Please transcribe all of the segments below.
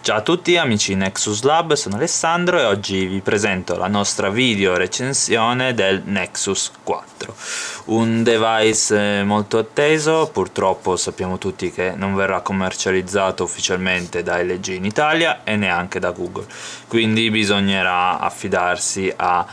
Ciao a tutti amici Nexus Lab, sono Alessandro e oggi vi presento la nostra video recensione del Nexus 4, un device molto atteso. Purtroppo sappiamo tutti che non verrà commercializzato ufficialmente da LG in Italia e neanche da Google, quindi bisognerà affidarsi a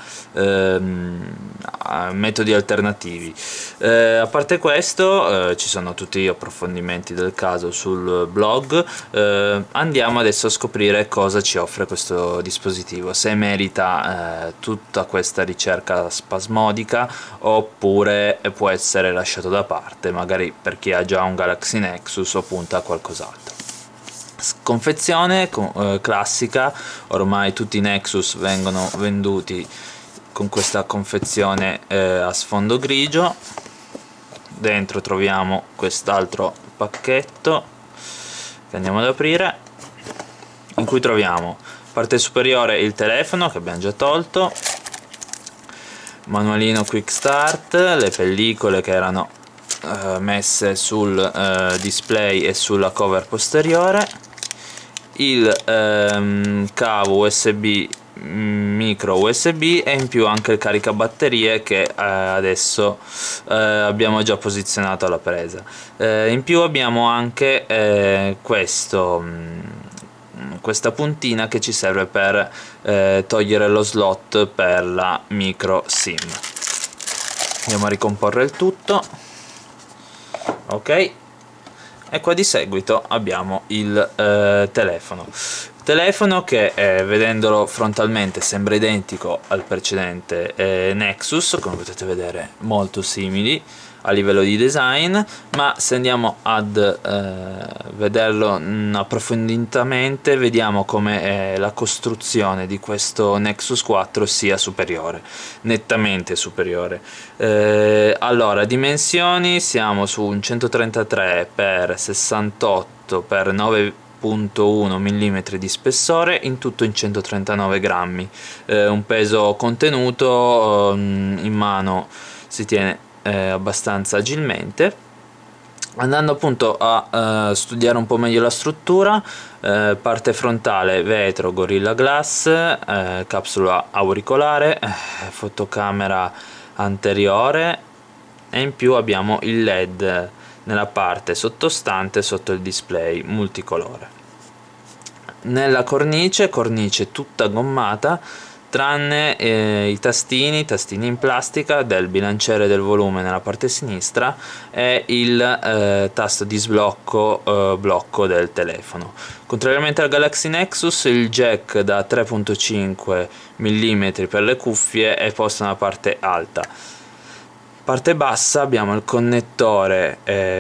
metodi alternativi. A parte questo, ci sono tutti gli approfondimenti del caso sul blog. Andiamo adesso a scoprire cosa ci offre questo dispositivo, se merita tutta questa ricerca spasmodica oppure può essere lasciato da parte, magari per chi ha già un Galaxy Nexus o punta a qualcos'altro. Confezione classica, ormai tutti i Nexus vengono venduti con questa confezione a sfondo grigio. Dentro troviamo quest'altro pacchetto che andiamo ad aprire, in cui troviamo parte superiore il telefono che abbiamo già tolto, manualino quick start, le pellicole che erano messe sul display e sulla cover posteriore, il cavo USB micro USB e in più anche il caricabatterie che adesso abbiamo già posizionato alla presa. In più abbiamo anche questa puntina che ci serve per togliere lo slot per la micro SIM. Andiamo a ricomporre il tutto. Ok, e qua di seguito abbiamo il telefono che vedendolo frontalmente sembra identico al precedente Nexus, come potete vedere molto simili a livello di design, ma se andiamo ad vederlo approfonditamente vediamo come la costruzione di questo Nexus 4 sia superiore, nettamente superiore. Allora, dimensioni, siamo su un 133x68x9.1 mm di spessore, in tutto in 139 grammi, un peso contenuto, in mano si tiene abbastanza agilmente. Andando appunto a studiare un po' meglio la struttura, parte frontale vetro Gorilla Glass, capsula auricolare, fotocamera anteriore e in più abbiamo il LED nella parte sottostante sotto il display multicolore. Nella cornice tutta gommata tranne i tastini in plastica del bilanciere del volume nella parte sinistra e il tasto di sblocco blocco del telefono. Contrariamente al Galaxy Nexus, il jack da 3.5 mm per le cuffie è posto nella parte alta. Parte bassa abbiamo il connettore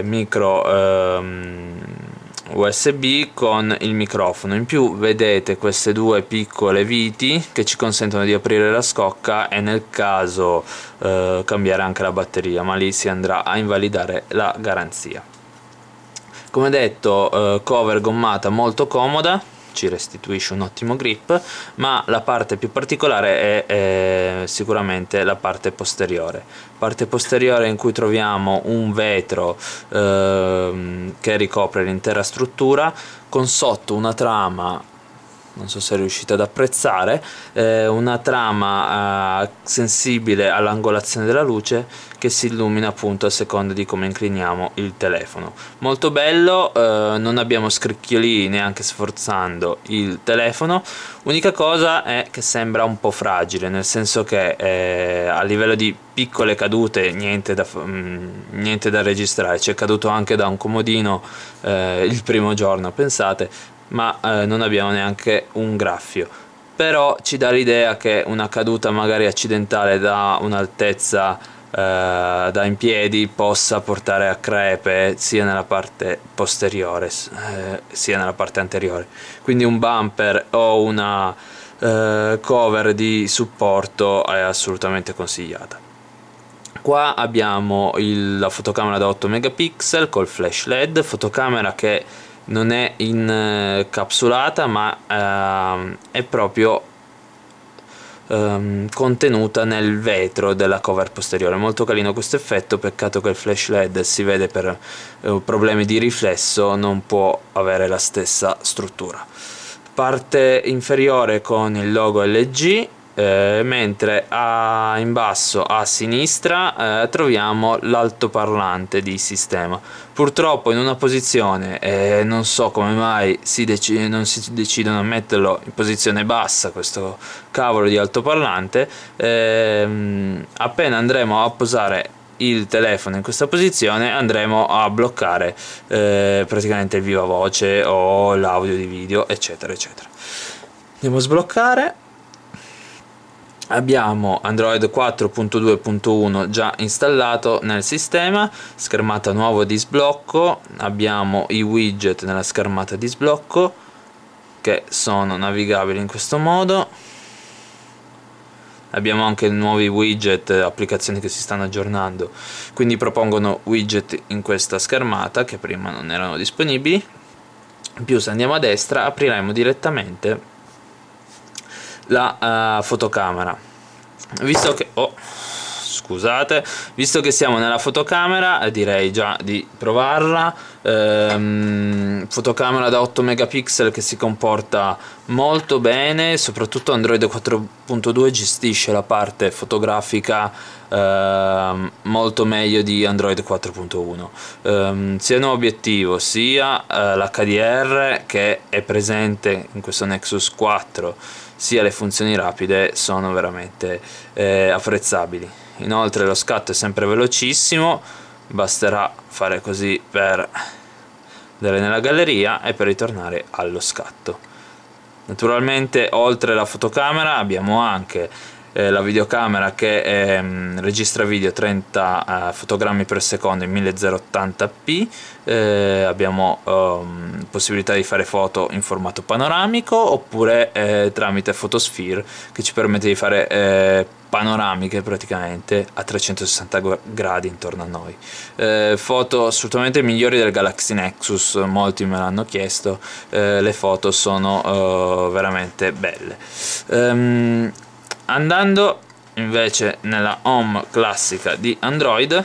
micro USB con il microfono. In più vedete queste due piccole viti che ci consentono di aprire la scocca e nel caso cambiare anche la batteria, ma lì si andrà a invalidare la garanzia. Come detto, cover gommata molto comoda, ci restituisce un ottimo grip, ma la parte più particolare è sicuramente la parte posteriore in cui troviamo un vetro che ricopre l'intera struttura, con sotto una trama, non so se riuscite ad apprezzare, una trama sensibile all'angolazione della luce che si illumina appunto a seconda di come incliniamo il telefono. Molto bello, non abbiamo scricchioli neanche sforzando il telefono. Unica cosa è che sembra un po' fragile, nel senso che a livello di piccole cadute niente da registrare. Ci è caduto anche da un comodino il primo giorno, pensate, ma non abbiamo neanche un graffio. Però ci dà l'idea che una caduta magari accidentale da un'altezza da in piedi possa portare a crepe sia nella parte posteriore sia nella parte anteriore, quindi un bumper o una cover di supporto è assolutamente consigliata. Qua abbiamo la fotocamera da 8 megapixel col flash LED, fotocamera che non è incapsulata ma è proprio contenuta nel vetro della cover posteriore. Molto carino questo effetto, peccato che il flash LED, si vede per problemi di riflesso, non può avere la stessa struttura. parte inferiore con il logo LG, mentre in basso a sinistra troviamo l'altoparlante di sistema. Purtroppo in una posizione, non so come mai non si decidono a metterlo in posizione bassa questo cavolo di altoparlante. Appena andremo a posare il telefono in questa posizione andremo a bloccare praticamente il viva voce o l'audio di video, eccetera eccetera. Andiamo a sbloccare. Abbiamo Android 4.2.1 già installato nel sistema, schermata nuova di sblocco, abbiamo i widget nella schermata di sblocco che sono navigabili in questo modo. Abbiamo anche nuovi widget, applicazioni che si stanno aggiornando, quindi propongono widget in questa schermata che prima non erano disponibili. In più, se andiamo a destra apriremo direttamente la fotocamera. Visto che siamo nella fotocamera, direi già di provarla. Fotocamera da 8 megapixel che si comporta molto bene, soprattutto Android 4.2 gestisce la parte fotografica molto meglio di Android 4.1. Sia il nuovo obiettivo sia l'HDR che è presente in questo Nexus 4, sia le funzioni rapide sono veramente apprezzabili. Inoltre lo scatto è sempre velocissimo, basterà fare così per andare nella galleria e per ritornare allo scatto. Naturalmente oltre la fotocamera abbiamo anche la videocamera che registra video 30 fotogrammi per secondo in 1080p. Abbiamo possibilità di fare foto in formato panoramico oppure tramite Photosphere, che ci permette di fare panoramiche praticamente a 360 gradi intorno a noi. Foto assolutamente migliori del Galaxy Nexus, molti me l'hanno chiesto. Le foto sono veramente belle. Andando invece nella home classica di Android,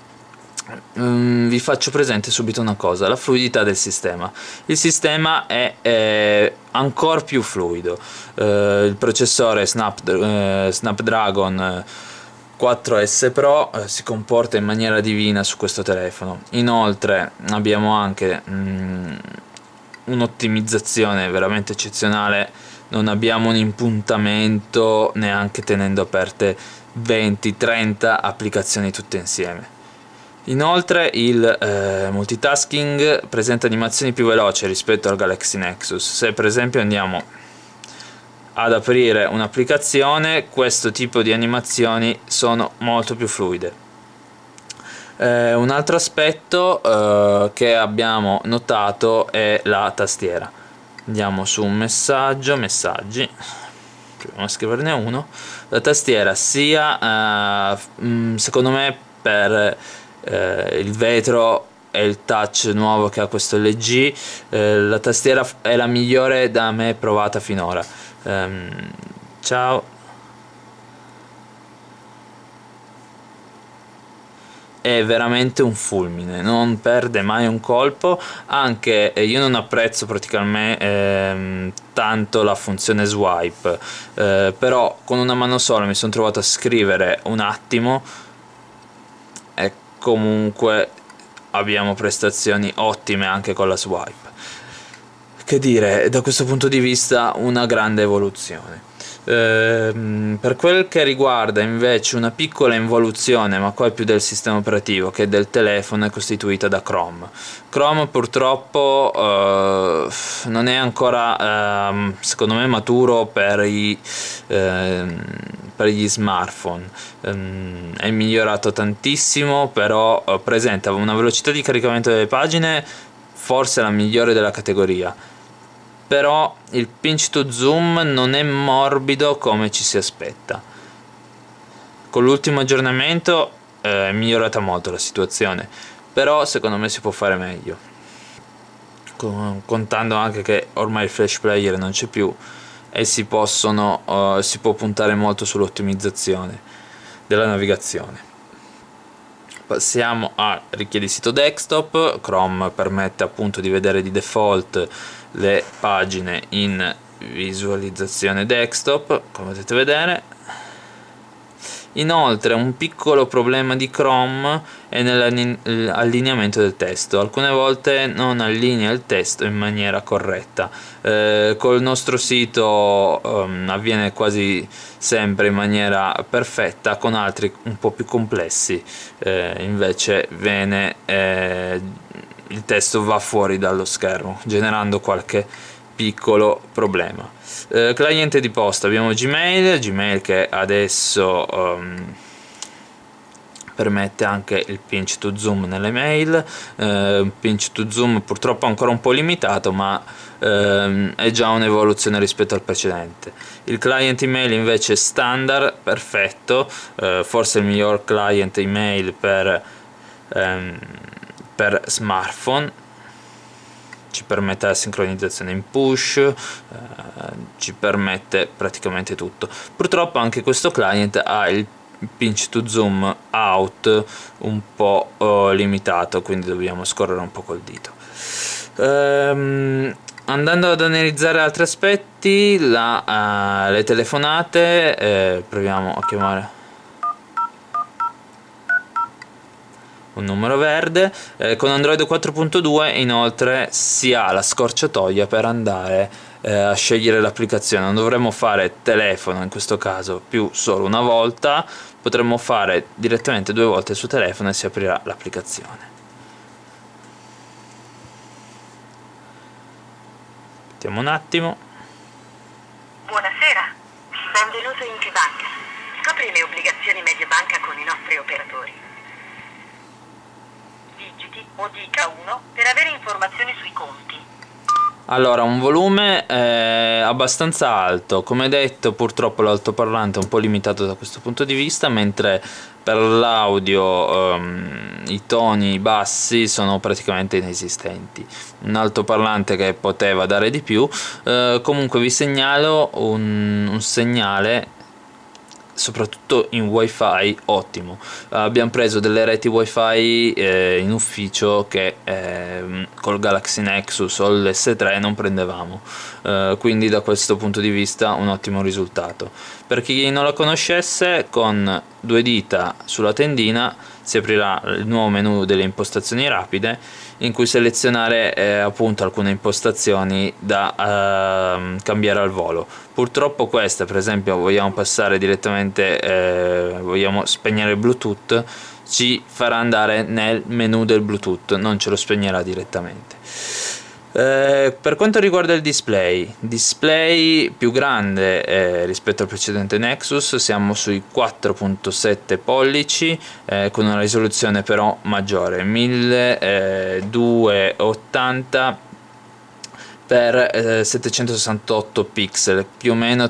vi faccio presente subito una cosa: la fluidità del sistema. Il sistema è ancora più fluido. Il processore Snapdragon 4S Pro si comporta in maniera divina su questo telefono. Inoltre abbiamo anche un'ottimizzazione veramente eccezionale. Non abbiamo un impuntamento neanche tenendo aperte 20-30 applicazioni tutte insieme. Inoltre il multitasking presenta animazioni più veloci rispetto al Galaxy Nexus. Se per esempio andiamo ad aprire un'applicazione, questo tipo di animazioni sono molto più fluide. Un altro aspetto che abbiamo notato è la tastiera. Andiamo su un messaggi, proviamo a scriverne uno. La tastiera sia secondo me per il vetro e il touch nuovo che ha questo LG, la tastiera è la migliore da me provata finora. Ciao. È veramente un fulmine, non perde mai un colpo. Anche io non apprezzo praticamente tanto la funzione swipe, però con una mano sola mi sono trovato a scrivere un attimo e comunque abbiamo prestazioni ottime anche con la swipe. Che dire, da questo punto di vista una grande evoluzione. Per quel che riguarda invece una piccola involuzione, ma qua è più del sistema operativo che del telefono, è costituita da Chrome. Chrome purtroppo non è ancora secondo me maturo per gli smartphone. È migliorato tantissimo, però presenta una velocità di caricamento delle pagine forse la migliore della categoria. Però il pinch to zoom non è morbido come ci si aspetta. Con l'ultimo aggiornamento è migliorata molto la situazione, però secondo me si può fare meglio, contando anche che ormai il flash player non c'è più e si può puntare molto sull'ottimizzazione della navigazione. Passiamo a richiedi sito desktop. Chrome permette appunto di vedere di default le pagine in visualizzazione desktop, come potete vedere. Inoltre un piccolo problema di Chrome è nell'allineamento del testo, alcune volte non allinea il testo in maniera corretta. Col nostro sito avviene quasi sempre in maniera perfetta, con altri un po' più complessi invece il testo va fuori dallo schermo, generando qualche piccolo problema. Cliente di posta, abbiamo Gmail che adesso permette anche il pinch to zoom nelle mail. Pinch to zoom purtroppo ancora un po' limitato, ma è già un'evoluzione rispetto al precedente. Il client email invece è standard, perfetto, forse il miglior client email per smartphone. Ci permette la sincronizzazione in push, ci permette praticamente tutto. Purtroppo anche questo client ha il pinch to zoom out un po' limitato, quindi dobbiamo scorrere un po' col dito. Andando ad analizzare altri aspetti, le telefonate, proviamo a chiamare un numero verde. Con Android 4.2 inoltre si ha la scorciatoia per andare a scegliere l'applicazione. Non dovremmo fare telefono in questo caso più solo una volta, potremmo fare direttamente 2 volte su telefono e si aprirà l'applicazione. Aspettiamo un attimo. Buonasera, benvenuto in T-Banca. Scopri le obbligazioni Mediobanca con i nostri operatori. Digiti o dica 1 per avere informazioni sui conti. Allora, un volume abbastanza alto, come detto purtroppo l'altoparlante è un po' limitato da questo punto di vista, mentre per l'audio i toni bassi sono praticamente inesistenti. Un altoparlante che poteva dare di più. Comunque vi segnalo un segnale soprattutto in wifi ottimo. Abbiamo preso delle reti wifi in ufficio che col Galaxy Nexus o l'S3 non prendevamo, quindi da questo punto di vista un ottimo risultato. Per chi non la conoscesse, con 2 dita sulla tendina si aprirà il nuovo menu delle impostazioni rapide, in cui selezionare appunto alcune impostazioni da cambiare al volo. Purtroppo queste, per esempio, vogliamo passare direttamente, vogliamo spegnere il Bluetooth, ci farà andare nel menu del Bluetooth, non ce lo spegnerà direttamente. Per quanto riguarda il display più grande rispetto al precedente Nexus, siamo sui 4.7 pollici con una risoluzione però maggiore, 1280 per 768 pixel, più o meno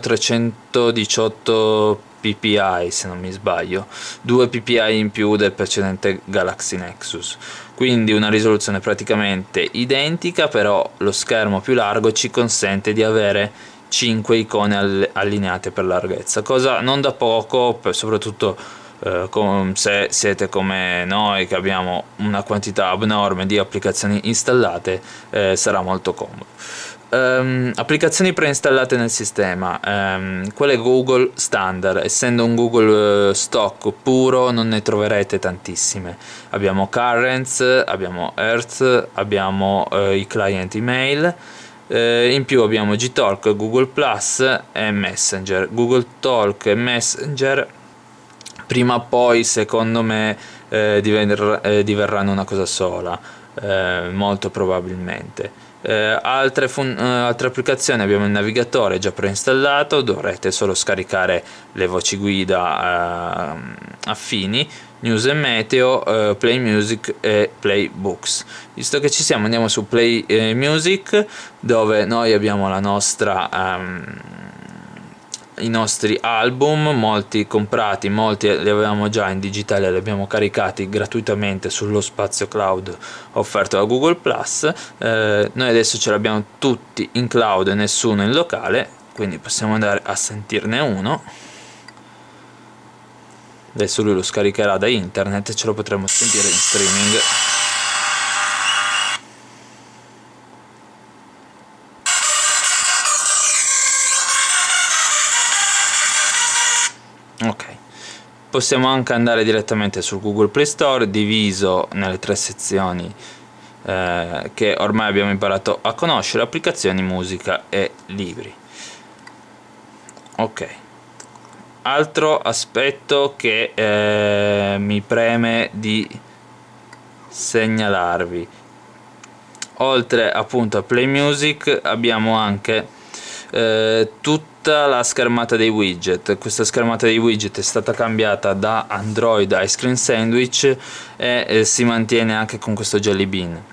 318 ppi se non mi sbaglio, 2 ppi in più del precedente Galaxy Nexus, quindi una risoluzione praticamente identica, però lo schermo più largo ci consente di avere 5 icone allineate per larghezza, cosa non da poco, soprattutto se siete come noi che abbiamo una quantità abnorme di applicazioni installate, sarà molto comodo. Applicazioni preinstallate nel sistema, quelle Google standard, essendo un Google stock puro non ne troverete tantissime. Abbiamo Currents, abbiamo Earth, abbiamo i client email, in più abbiamo Gtalk, Google Plus e Messenger. Google Talk e Messenger prima o poi secondo me diverranno una cosa sola, molto probabilmente. Altre applicazioni, abbiamo il navigatore già preinstallato, dovrete solo scaricare le voci guida affini, news e meteo, play music e play books. Visto che ci siamo, andiamo su play music, dove noi abbiamo la nostra i nostri album, molti comprati, molti li avevamo già in digitale, li abbiamo caricati gratuitamente sullo spazio cloud offerto da Google Plus. Noi adesso ce l'abbiamo tutti in cloud e nessuno in locale, quindi possiamo andare a sentirne uno. Adesso lui lo scaricherà da internet e ce lo potremo sentire in streaming. Ok, possiamo anche andare direttamente sul Google Play Store, diviso nelle 3 sezioni che ormai abbiamo imparato a conoscere: applicazioni, musica e libri. Ok, altro aspetto che mi preme di segnalarvi: oltre appunto a Play Music abbiamo anche tutta la schermata dei widget. Questa schermata dei widget è stata cambiata da Android Ice Cream Sandwich e si mantiene anche con questo Jelly Bean.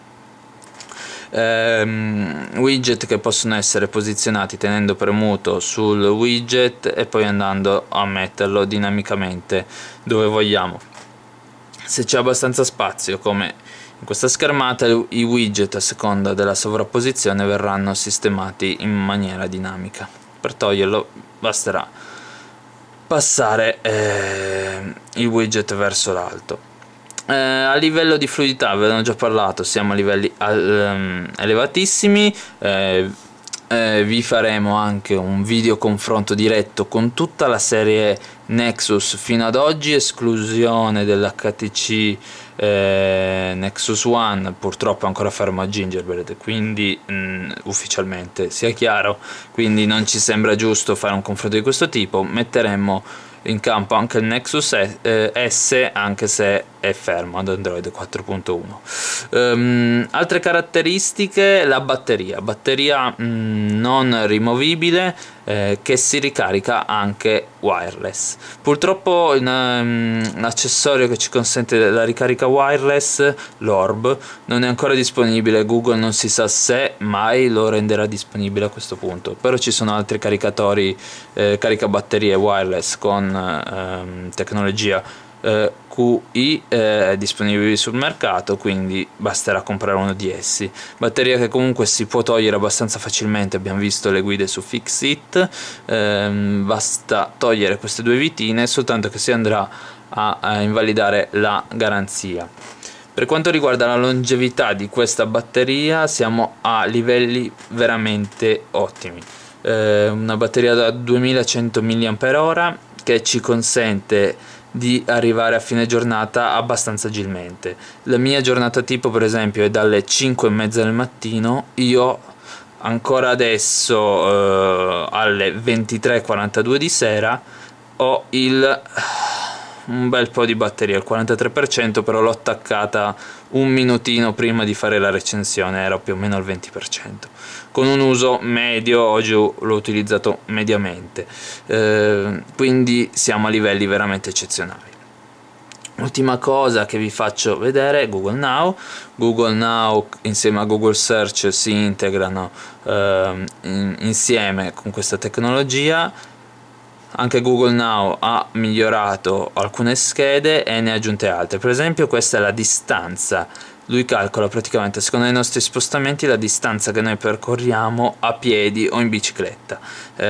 Widget che possono essere posizionati tenendo premuto sul widget e poi andando a metterlo dinamicamente dove vogliamo. Se c'è abbastanza spazio, come in questa schermata, i widget a seconda della sovrapposizione verranno sistemati in maniera dinamica. Per toglierlo basterà passare il widget verso l'alto. A livello di fluidità ve ne ho già parlato, siamo a livelli elevatissimi. Vi faremo anche un video confronto diretto con tutta la serie Nexus fino ad oggi, esclusione dell'HTC Nexus One, purtroppo ancora fermo a Gingerbread, quindi ufficialmente sia chiaro, quindi non ci sembra giusto fare un confronto di questo tipo. Metteremo in campo anche il Nexus S, anche se è fermo ad Android 4.1. Altre caratteristiche: la batteria non rimovibile, che si ricarica anche wireless. Purtroppo l'accessorio che ci consente la ricarica wireless, l'Orb, non è ancora disponibile. Google non si sa se mai lo renderà disponibile a questo punto, però ci sono altri caricatori caricabatterie wireless con tecnologia QI disponibili sul mercato, quindi basterà comprare uno di essi. Batteria che comunque si può togliere abbastanza facilmente, abbiamo visto le guide su Fixit. Basta togliere queste due vitine, soltanto che si andrà a invalidare la garanzia. Per quanto riguarda la longevità di questa batteria, siamo a livelli veramente ottimi. Una batteria da 2100 mAh che ci consente di arrivare a fine giornata abbastanza agilmente. La mia giornata tipo, per esempio, è dalle 5:30 del mattino. Io ancora adesso alle 23:42 di sera ho un bel po' di batteria, il 43%, però l'ho attaccata un minutino prima di fare la recensione, era più o meno al 20%. Con un uso medio, oggi l'ho utilizzato mediamente, quindi siamo a livelli veramente eccezionali. Ultima cosa che vi faccio vedere è Google Now. Google Now insieme a Google Search si integrano insieme con questa tecnologia. Anche Google Now ha migliorato alcune schede e ne ha aggiunte altre. Per esempio, questa è la distanza. Lui calcola praticamente, secondo i nostri spostamenti, la distanza che noi percorriamo a piedi o in bicicletta.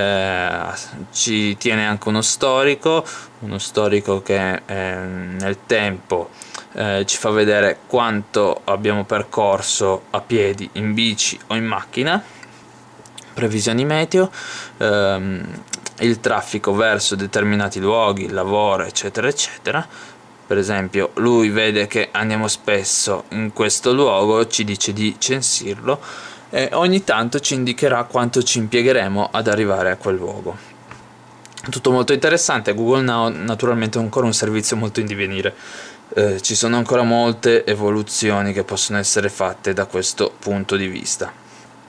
Ci tiene anche uno storico che nel tempo ci fa vedere quanto abbiamo percorso a piedi, in bici o in macchina. Previsioni meteo, il traffico verso determinati luoghi, lavoro, eccetera eccetera. Per esempio, lui vede che andiamo spesso in questo luogo, ci dice di censirlo e ogni tanto ci indicherà quanto ci impiegheremo ad arrivare a quel luogo. Tutto molto interessante. Google Now naturalmente è ancora un servizio molto in divenire, ci sono ancora molte evoluzioni che possono essere fatte da questo punto di vista.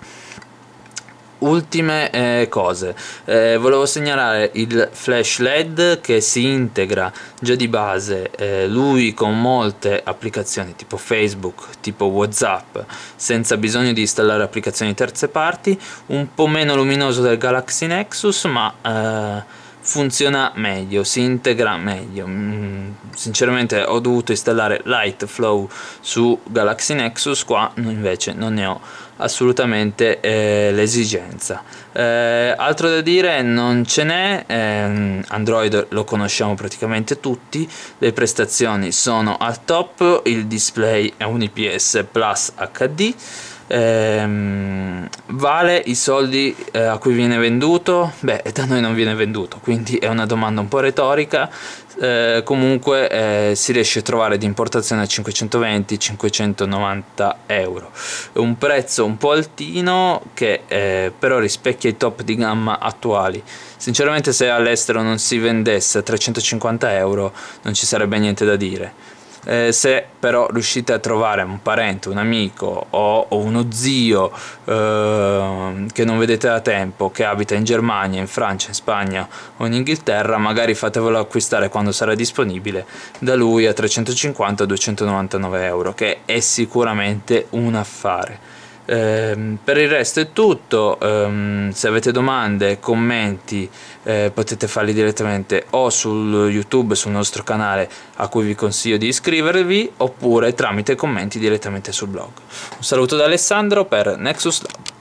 Ultime cose, volevo segnalare il flash LED che si integra già di base lui con molte applicazioni tipo Facebook, tipo WhatsApp, senza bisogno di installare applicazioni terze parti. Un po' meno luminoso del Galaxy Nexus, ma funziona meglio, si integra meglio. Sinceramente ho dovuto installare Light Flow su Galaxy Nexus, qua invece non ne ho assolutamente l'esigenza. Altro da dire non ce n'è. Android lo conosciamo praticamente tutti, le prestazioni sono al top, il display è un IPS Plus HD. Vale i soldi a cui viene venduto? Beh, da noi non viene venduto, quindi è una domanda un po' retorica. Comunque si riesce a trovare di importazione a 520-590 euro, un prezzo un po' altino che però rispecchia i top di gamma attuali. Sinceramente, se all'estero non si vendesse a 350 euro non ci sarebbe niente da dire. Se però riuscite a trovare un parente, un amico o uno zio che non vedete da tempo, che abita in Germania, in Francia, in Spagna o in Inghilterra, magari fatevelo acquistare quando sarà disponibile da lui a 350-299 euro, che è sicuramente un affare. Per il resto è tutto. Se avete domande, commenti, potete farli direttamente o sul YouTube, sul nostro canale, a cui vi consiglio di iscrivervi, oppure tramite commenti direttamente sul blog. Un saluto da Alessandro per Nexus Lab.